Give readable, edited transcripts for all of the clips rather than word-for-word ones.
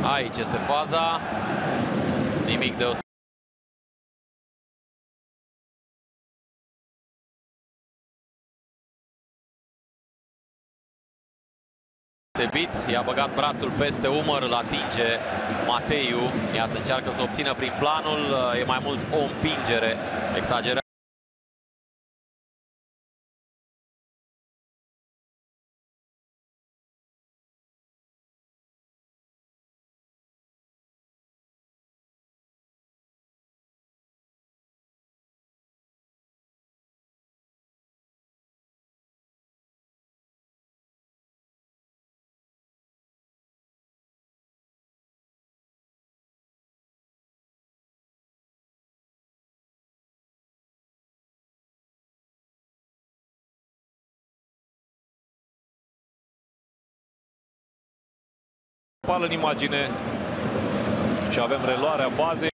Aici este faza. Nimic deosebit. I-a băgat brațul peste umăr, îl atinge Mateiu. Iată, încearcă să obțină prin planul. E mai mult o împingere exagerată. În imagine și avem reluarea fazei.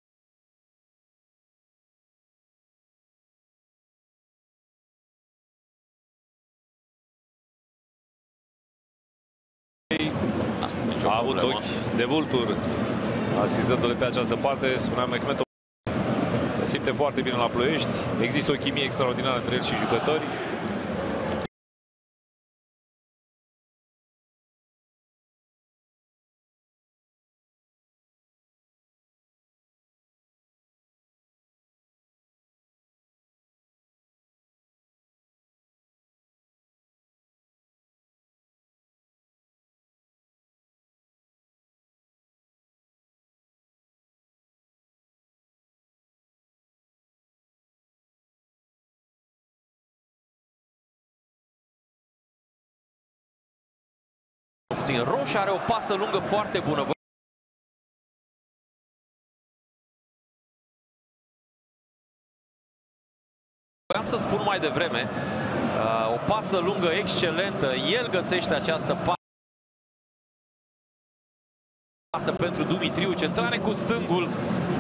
A avut ochi de vultur asistându-le pe această parte. Spuneam, Mehmetov se simte foarte bine la Ploiești. Există o chimie extraordinară între el și jucători. Puțin roșu, are o pasă lungă foarte bună. Voiam să spun mai devreme, o pasă lungă excelentă. El găsește această pasă pentru Dumitriu, centrare cu stângul.